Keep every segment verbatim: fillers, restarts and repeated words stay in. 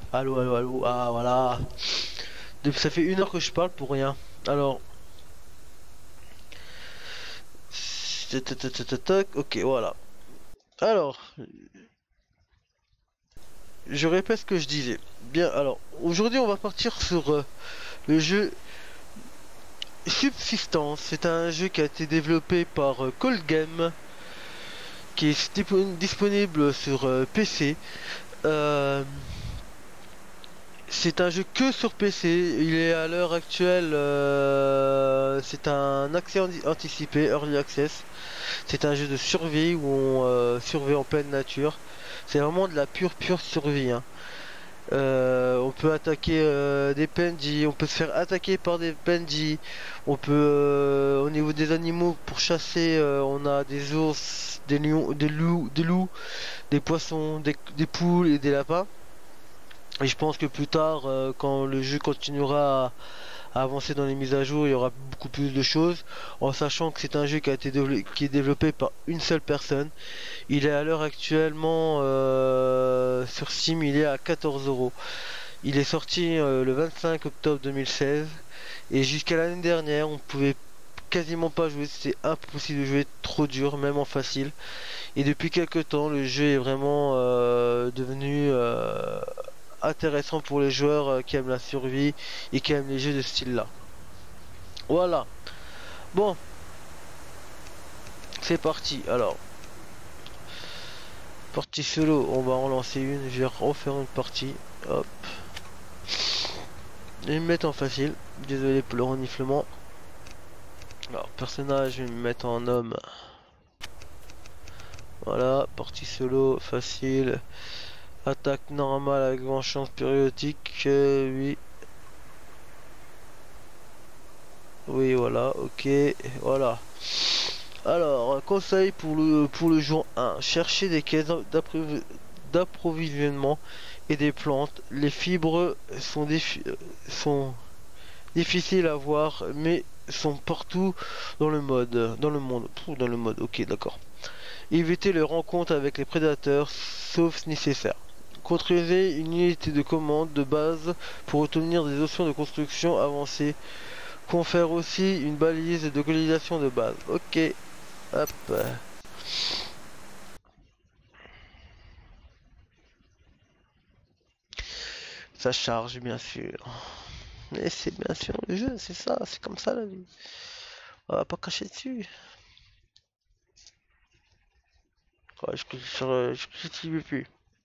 Allô, allô, allô. Ah, voilà. Depuis- Ça fait une heure que je parle pour rien. Alors, tac, tac, tac, tac, tac, ok, voilà. Alors, je répète ce que je disais. Bien, alors, aujourd'hui, on va partir sur euh, le jeu Subsistance. C'est un jeu qui a été développé par euh, Cold Game, qui est dispon- disponible sur euh, P C. Euh, C'est un jeu que sur P C. Il est à l'heure actuelle, euh, c'est un accès anti- anticipé, early access. C'est un jeu de survie où on euh, survit en pleine nature. C'est vraiment de la pure pure survie, hein. Euh, on peut attaquer euh, des P N J, on peut se faire attaquer par des P N J. On peut, euh, au niveau des animaux, pour chasser, euh, on a des ours, des lions, des loups, des loups, des poissons, des, des poules et des lapins. Et je pense que plus tard, euh, quand le jeu continuera à, à avancer dans les mises à jour, il y aura beaucoup plus de choses, en sachant que c'est un jeu qui a été développé, qui est développé par une seule personne. Il est à l'heure actuellement euh, sur Steam, il est à quatorze euros. Il est sorti euh, le vingt-cinq octobre deux mille seize et jusqu'à l'année dernière, on pouvait quasiment pas jouer, c'était impossible de jouer, trop dur, même en facile. Et depuis quelques temps, le jeu est vraiment euh, devenu euh, intéressant pour les joueurs euh, qui aiment la survie et qui aiment les jeux de ce style-là. Voilà. Bon, c'est parti. Alors, partie solo, on va en lancer une. Je vais refaire une partie. Hop. Je vais me mettre en facile. Désolé pour le reniflement. Alors, personnage, je vais me mettre en homme. Voilà, partie solo, facile. Attaque normale avec vengeance périodique. Euh, oui. Oui, voilà, ok. Voilà. Alors, conseil pour le, pour le jour un. Cherchez des caisses d'appro- d'approvisionnement et des plantes. Les fibres sont, défi- sont difficiles à voir, mais sont partout dans le mode, dans le monde. Pff, Dans le mode, ok, d'accord. Évitez les rencontres avec les prédateurs, sauf nécessaire. Construisez une unité de commande de base pour obtenir des options de construction avancées. Confère aussi une balise de localisation de base. Ok, hop. Ça charge, bien sûr. Mais c'est bien sûr le jeu, c'est ça, c'est comme ça la vie. On va pas cracher dessus. Ouais, je clique sur. euh, Je clique plus.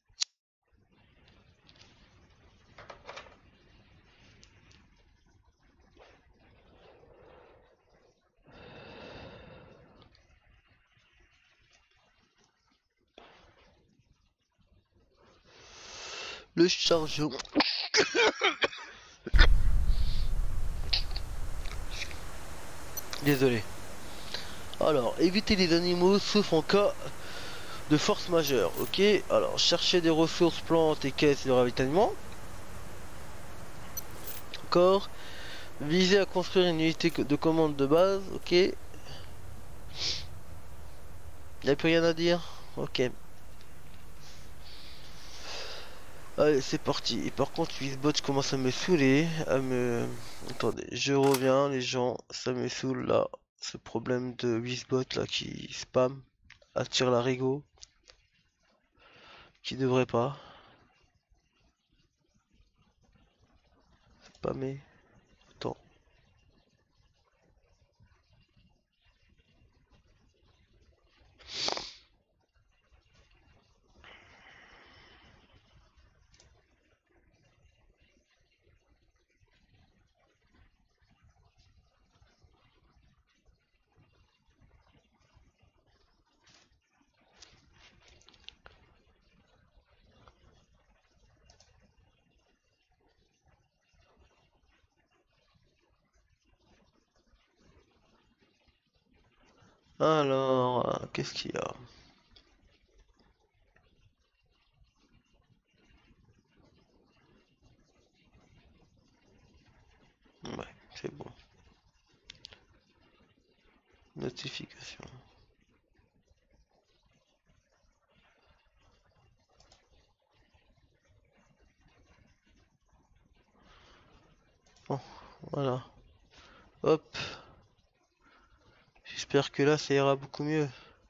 Le chargeur. Désolé. Alors, évitez les animaux sauf en cas de force majeure. Ok. Alors, cherchez des ressources, plantes et caisses de ravitaillement. Encore. Visez à construire une unité de commande de base. Ok. Il n'y a plus rien à dire. Ok. Allez, c'est parti. Et par contre, Wizbot commence à me saouler. À me... Attendez, je reviens, les gens. Ça me saoule là. Ce problème de Wizbot là qui spam, attire la rigo, qui devrait pas spammer. Attends. Alors, euh, qu'est-ce qu'il y a? Ouais, c'est bon. Notification. Voilà. Hop. J'espère que là ça ira beaucoup mieux.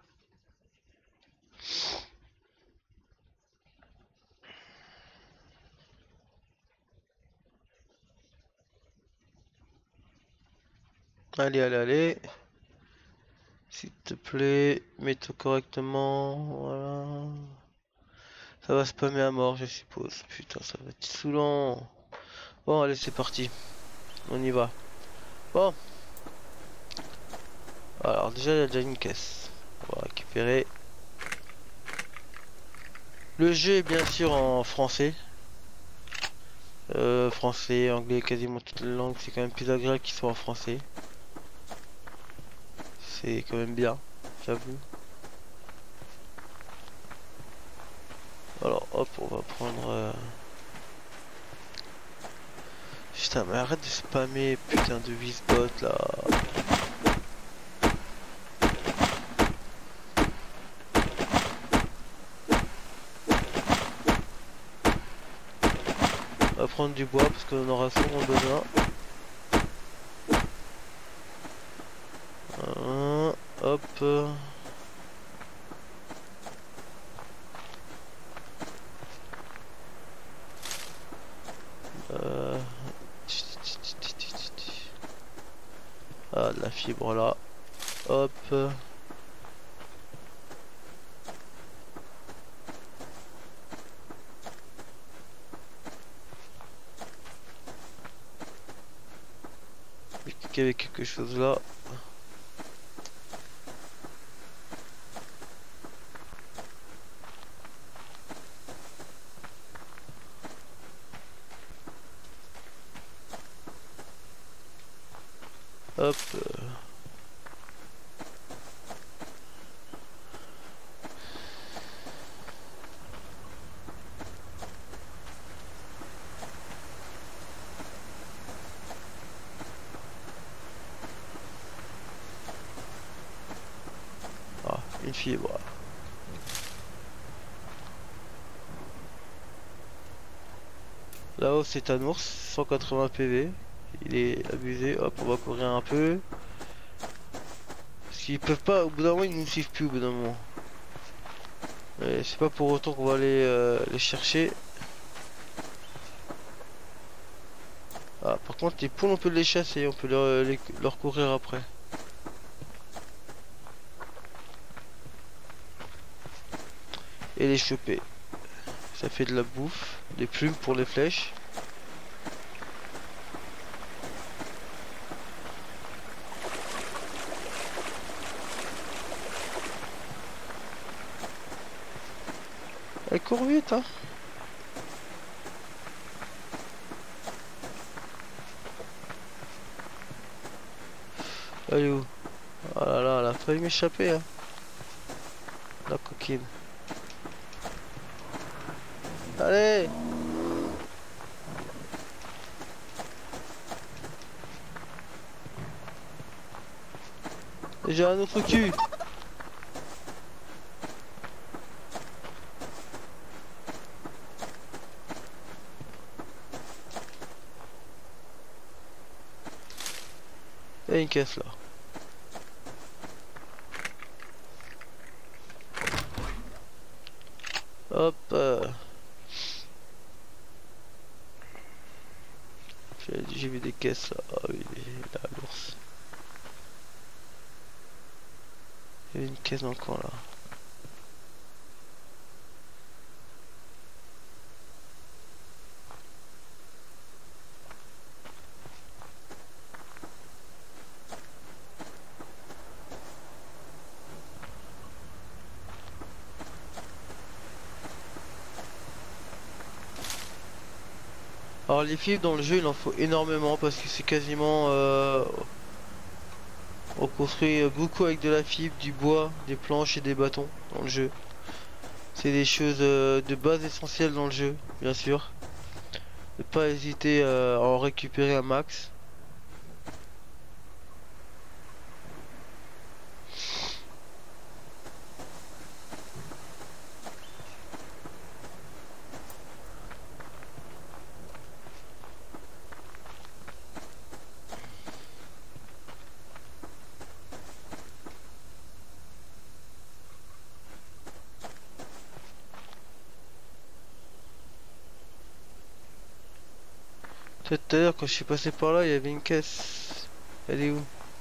Allez, allez, allez. S'il te plaît, mets-toi correctement. Voilà. Ça va spammer à mort, je suppose. Putain, ça va être saoulant. Bon, allez, c'est parti. On y va. Bon. Alors, déjà, il y a déjà une caisse. On va récupérer. Le jeu est bien sûr en français. Euh, français, anglais, quasiment toutes les langues. C'est quand même plus agréable qu'ils soient en français. C'est quand même bien, j'avoue. Alors, hop, on va prendre... Euh... Putain, mais arrête de spammer, putain de Wizbot, là. On va prendre du bois, parce qu'on aura sûrement besoin. Euh, hop. Euh... Ah, de la fibre là. Hop. Il y avait quelque chose là. Hop. Ah, une fibre. Là-haut c'est un ours, cent quatre-vingts P V. Il est abusé. Hop, on va courir un peu. Parce qu'ils peuvent pas, au bout d'un moment ils nous suivent plus au bout d'un moment. Mais c'est pas pour autant qu'on va aller euh, les chercher. Ah, par contre les poules on peut les chasser, on peut leur, les, leur courir après. Et les choper. Ça fait de la bouffe, des plumes pour les flèches. Elle court vite hein. Elle est où? Oh là là, elle a failli m'échapper hein. La coquine. Allez! J'ai un autre cul! Il y a une caisse là. Hop. Euh... J'ai vu des caisses là. Ah oui, là, l'ours. Il y avait une caisse dans le coin là. Alors les fibres dans le jeu il en faut énormément parce que c'est quasiment euh, on construit beaucoup avec de la fibre, du bois, des planches et des bâtons dans le jeu. C'est des choses euh, de base essentielles dans le jeu, bien sûr. Ne pas hésiter euh, à en récupérer un max. Tout à l'heure, quand je suis passé par là, il y avait une caisse. Elle est où?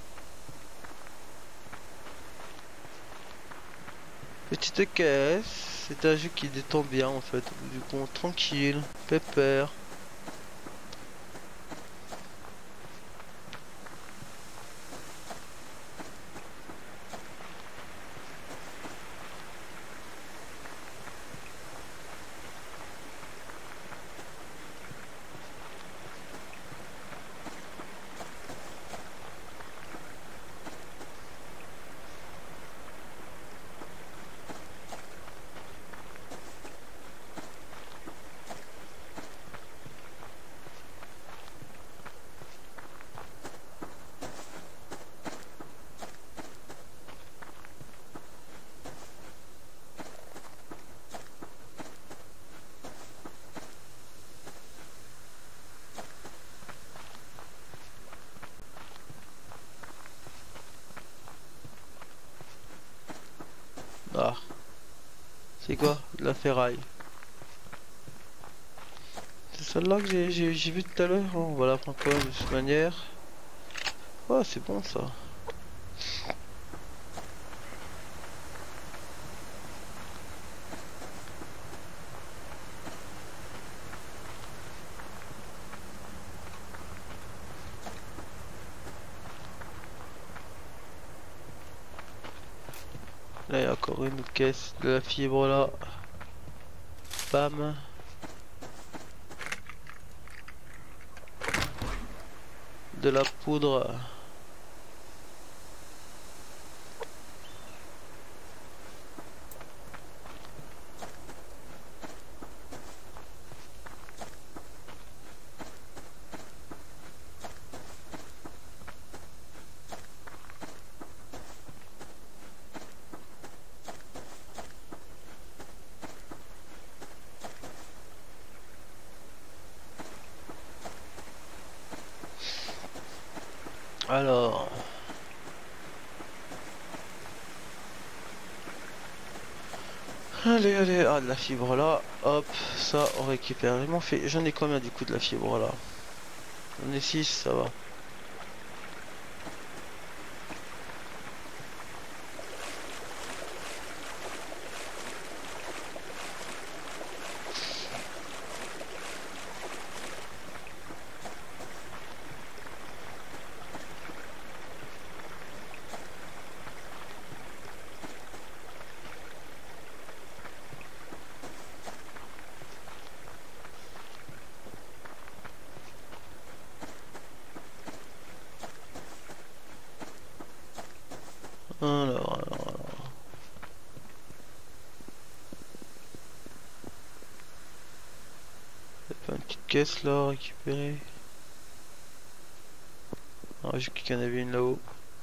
Petite caisse. C'est un jeu qui détend bien en fait. Du coup, tranquille, pépère. Ah, c'est quoi? De la ferraille. C'est celle-là que j'ai j'ai- j'ai vu tout à l'heure. On va la prendre quand même de cette manière. Oh, c'est bon ça. Là, il y a encore une caisse de la fibre là. Bam. De la poudre. Alors. Allez, allez, ah, de la fibre là. Hop, ça, on récupère. J'en fait... J'en ai combien du coup de la fibre là? J'en ai six, ça va. Alors, alors, alors. Il y a pas une petite caisse là à récupérer. Ah, j'ai cru qu'il y en avait une là-haut.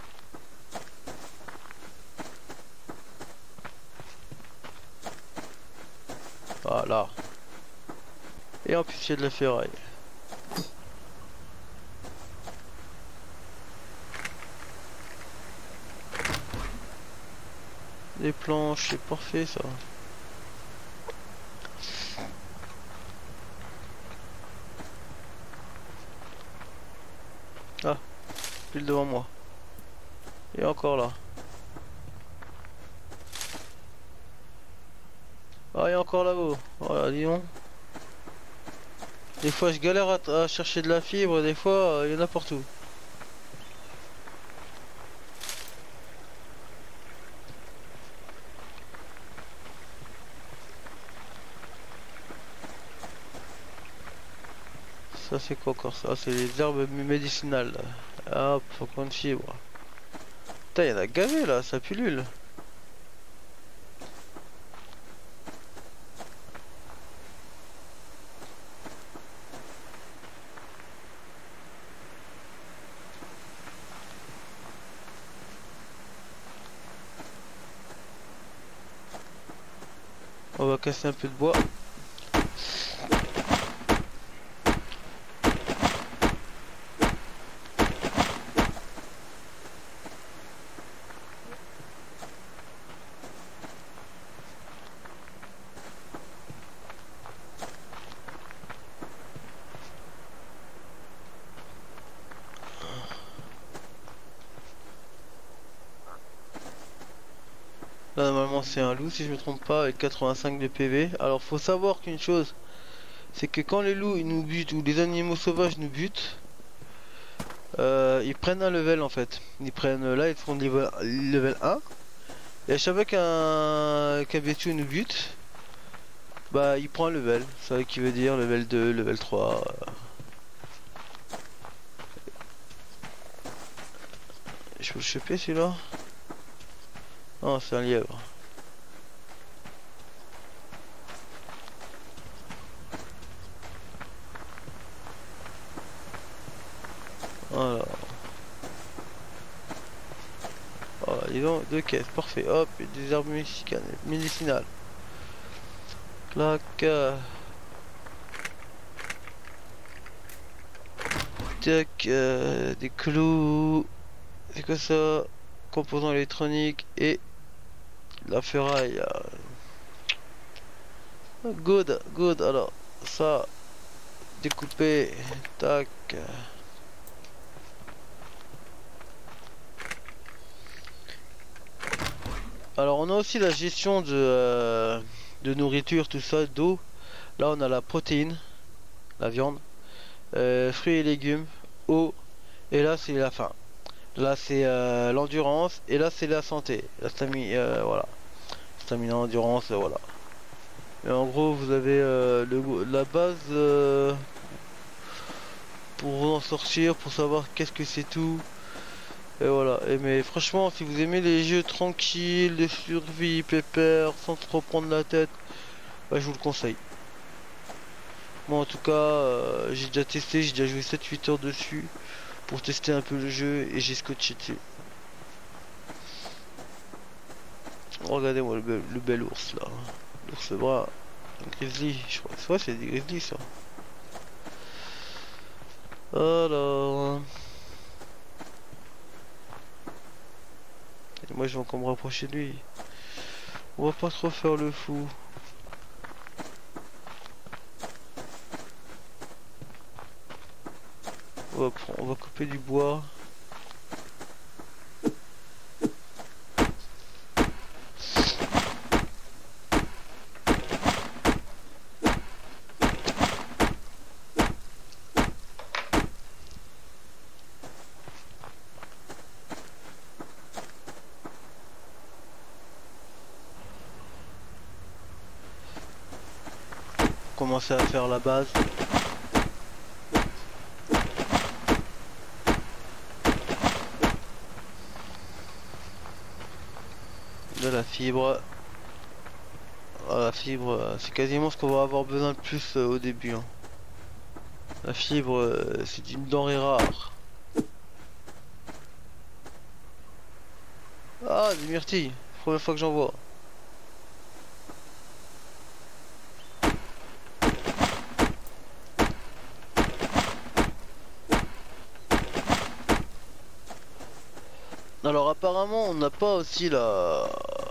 Voilà. Et en plus, il y a de la ferraille. Des planches, c'est parfait ça. Ah, pile devant moi. Et encore là. Ah, et encore là-haut. Voilà, dis donc. Des fois, je galère à, à chercher de la fibre, des fois, euh, il y en a partout. Ça, c'est quoi encore ça? Ah, c'est les herbes médicinales. Hop, faut qu'on de fibre. Putain, il y en a gavé là, ça pullule. On va casser un peu de bois. Là normalement c'est un loup si je me trompe pas avec quatre-vingt-cinq de P V. Alors faut savoir qu'une chose, c'est que quand les loups ils nous butent ou les animaux sauvages nous butent, euh, ils prennent un level en fait. Ils prennent là ils font level, level un. Et à chaque fois qu'un qu'un bestiau nous bute, bah il prend un level. Ça qui veut dire level deux, level trois. Je peux le choper celui-là? Non, c'est un lièvre. Voilà. Voilà, ils ont deux caisses, parfait. Hop, et des herbes médicinales. Clac. Euh... Tac, euh, des clous. C'est quoi ça? Composants électroniques et la ferraille. Good, good. Alors, ça, découpé. Tac. Alors, on a aussi la gestion de, euh, de nourriture, tout ça, d'eau. Là, on a la protéine, la viande, euh, fruits et légumes, eau. Et là, c'est la faim. Là, c'est euh, l'endurance. Et là, c'est la santé. La stamina, euh, voilà. Stamina, endurance, euh, voilà. Et en gros, vous avez euh, le, la base euh, pour vous en sortir, pour savoir qu'est-ce que c'est tout. Et voilà. Et mais franchement, si vous aimez les jeux tranquilles, de survie, pépère, sans trop prendre la tête, bah, je vous le conseille. Moi, en tout cas, euh, j'ai déjà testé, j'ai déjà joué sept huit heures dessus pour tester un peu le jeu et j'ai scotché dessus. Regardez-moi le, bel, le bel ours là. L'ours bras. Un grizzly, je crois. Ouais, c'est des grizzly ça. Alors. Et moi je vais encore me rapprocher de lui. On va pas trop faire le fou. On va, on va couper du bois. Commencer à faire la base. De la fibre. Ah, la fibre, c'est quasiment ce qu'on va avoir besoin de plus euh, au début. Hein. La fibre, euh, c'est une denrée rare. Ah, des myrtilles. Première fois que j'en vois. Alors apparemment on n'a pas aussi la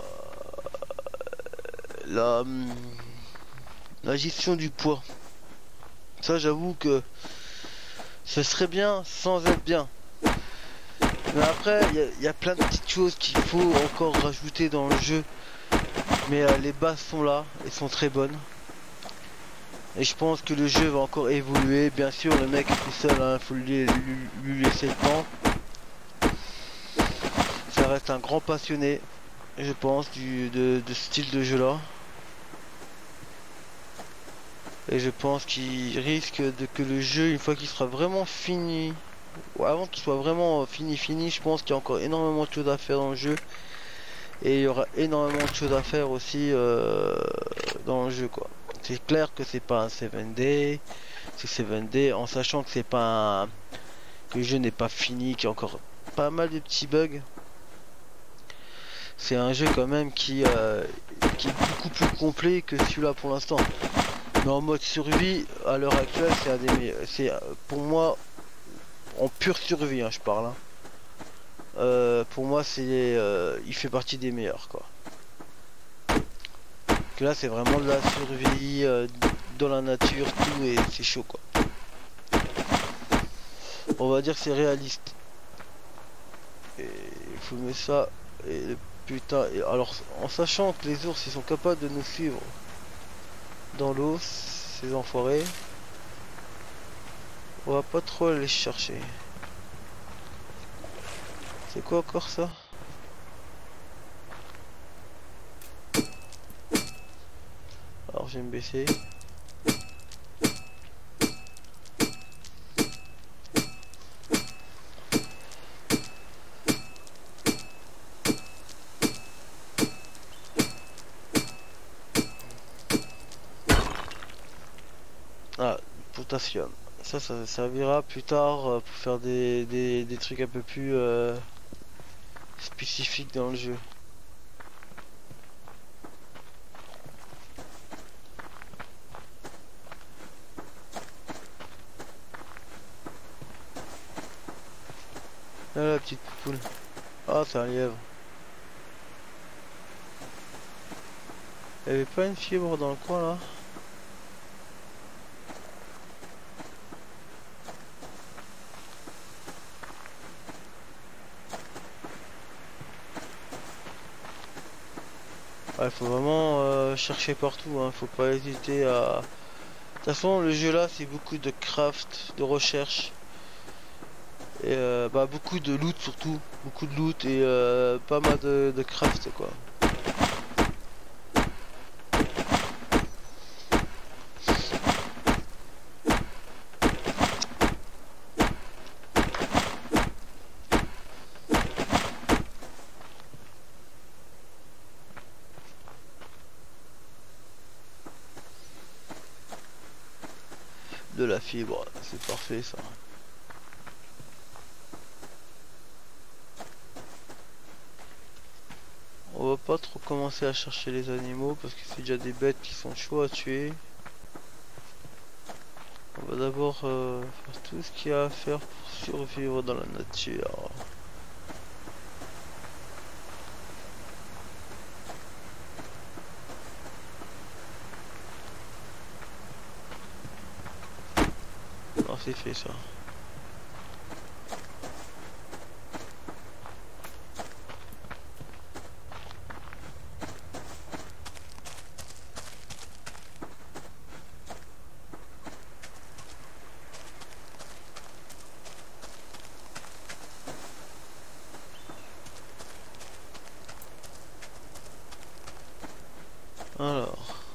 la la gestion du poids. Ça j'avoue que ce serait bien sans être bien. Mais après il y, y a plein de petites choses qu'il faut encore rajouter dans le jeu. Mais euh, les bases sont là et sont très bonnes. Et je pense que le jeu va encore évoluer. Bien sûr le mec est tout seul, il hein, faut lui, lui, lui laisser le temps. Ça reste un grand passionné, je pense, du, de, de ce style de jeu là. Et je pense qu'il risque de que le jeu, une fois qu'il sera vraiment fini, ou avant qu'il soit vraiment fini fini, je pense qu'il y a encore énormément de choses à faire dans le jeu. Et il y aura énormément de choses à faire aussi euh, dans le jeu quoi. C'est clair que c'est pas un sept D, c'est sept D, en sachant que c'est pas un... que le jeu n'est pas fini, qu'il y a encore pas mal de petits bugs. C'est un jeu quand même qui, euh, qui est beaucoup plus complet que celui-là pour l'instant. Mais en mode survie, à l'heure actuelle, c'est un des meilleurs. C'est pour moi en pure survie, hein, je parle. Hein. Euh, pour moi, c'est, euh, il fait partie des meilleurs, quoi. Que là, c'est vraiment de la survie euh, dans la nature, tout, et c'est chaud, quoi. On va dire que c'est réaliste. Et il faut mettre ça. Et le putain, et alors en sachant que les ours ils sont capables de nous suivre dans l'eau, ces enfoirés, on va pas trop aller chercher. C'est quoi encore ça? Alors je vais me baisser. Ah, potassium. Ça, ça servira plus tard euh, pour faire des, des, des trucs un peu plus euh, spécifiques dans le jeu. Là, la petite poule. Ah, c'est un lièvre. Il y avait pas une fibre dans le coin là? Il faut vraiment euh, chercher partout, hein. Faut pas hésiter à... De toute façon, le jeu là, c'est beaucoup de craft, de recherche. Et euh, bah, beaucoup de loot surtout. Beaucoup de loot et euh, pas mal de, de craft quoi. De la fibre, c'est parfait ça. On va pas trop commencer à chercher les animaux parce que c'est déjà des bêtes qui sont chauds à tuer. On va d'abord euh, faire tout ce qu'il y a à faire pour survivre dans la nature. Non, c'est fait ça. Alors.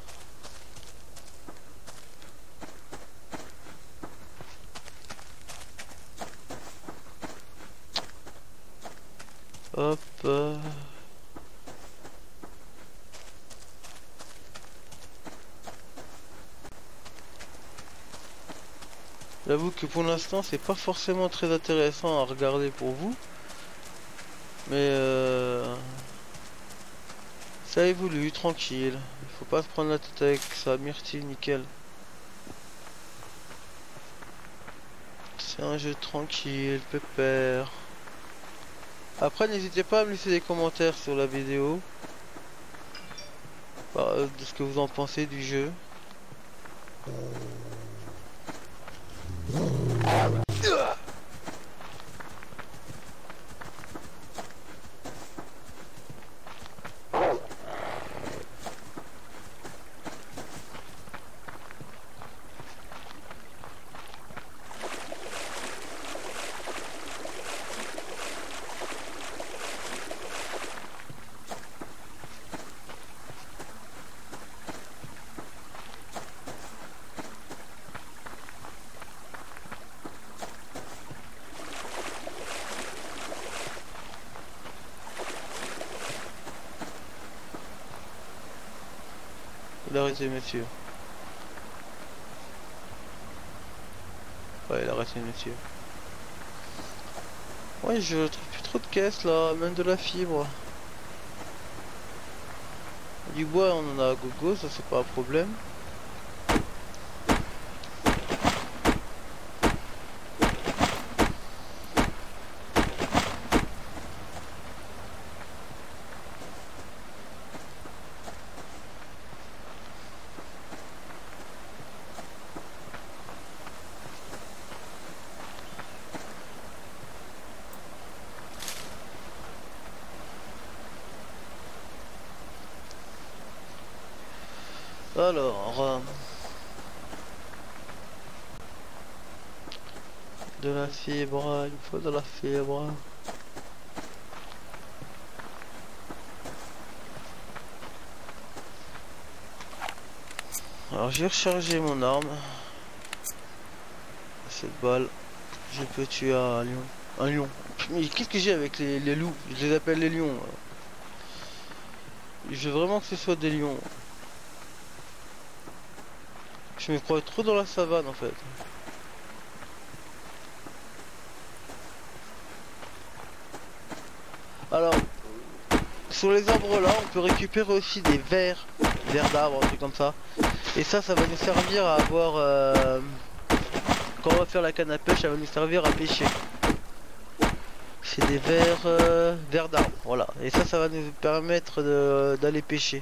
Hop. Euh... J'avoue que pour l'instant c'est pas forcément très intéressant à regarder pour vous. Mais euh... ça évolue tranquille. Il faut pas se prendre la tête avec ça. Myrtille, nickel. C'est un jeu tranquille, pépère. Après n'hésitez pas à me laisser des commentaires sur la vidéo. Bah, de ce que vous en pensez du jeu. Il a arrêté monsieur. Ouais, il a arrêté monsieur. Ouais, je trouve plus trop de caisses là, même de la fibre. Du bois on en a à gogo, ça c'est pas un problème. Alors, euh, de la fibre, il me faut de la fibre. Alors j'ai rechargé mon arme. Cette balle, je peux tuer un lion. Un lion. Mais qu'est-ce que j'ai avec les, les loups? Je les appelle les lions. Je veux vraiment que ce soit des lions. Je me crois trop dans la savane en fait. Alors, sur les arbres là, on peut récupérer aussi des vers, vers d'arbres, un truc comme ça. Et ça, ça va nous servir à avoir... Euh, quand on va faire la canne à pêche, ça va nous servir à pêcher. C'est des vers, euh, vers d'arbres, voilà. Et ça, ça va nous permettre d'aller pêcher.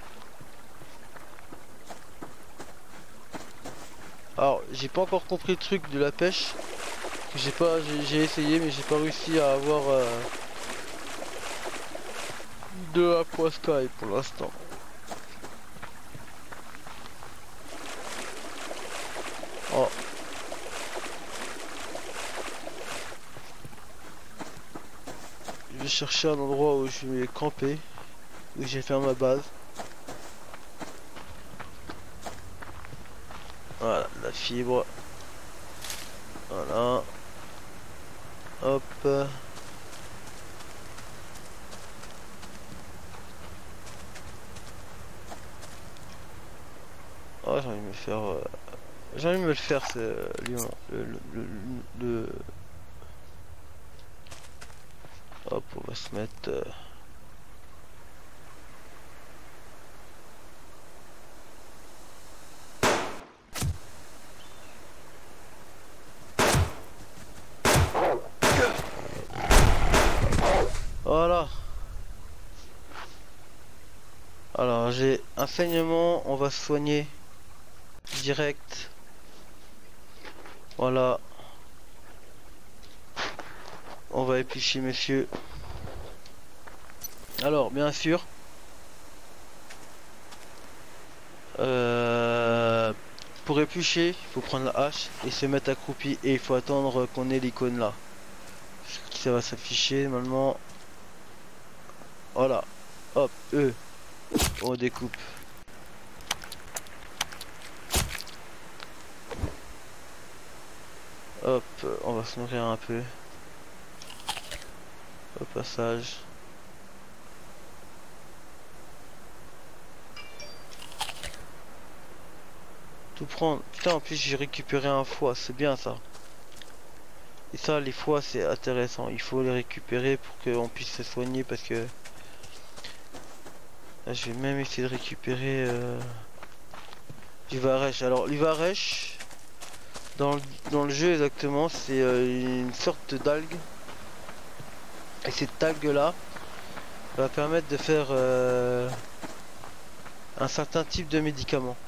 Alors, j'ai pas encore compris le truc de la pêche. J'ai pas, j'ai essayé, mais j'ai pas réussi à avoir euh, de la poiscaille pour l'instant. Oh. Je vais chercher un endroit où je vais camper, où j'ai fait ma base. Voilà, la fibre. Voilà. Hop. Oh, j'ai envie de me faire... Euh... J'ai envie de me le faire, ce lion. Le, le, le, le... Hop, on va se mettre... Euh... Voilà. Alors j'ai un saignement, on va se soigner direct. Voilà. On va éplucher messieurs. Alors bien sûr. Euh, pour éplucher, il faut prendre la hache et se mettre accroupi et il faut attendre qu'on ait l'icône là. Ça va s'afficher normalement. Voilà. Hop, E. On découpe. Hop, on va se nourrir un peu. Au passage. Tout prendre. Putain, en plus j'ai récupéré un foie, c'est bien ça. Et ça, les foies, c'est intéressant. Il faut les récupérer pour qu'on puisse se soigner parce que... Là, je vais même essayer de récupérer euh... du varech. Alors, le varech, dans le, dans le jeu exactement, c'est euh, une sorte d'algue. Et cette algue-là va permettre de faire euh, un certain type de médicament.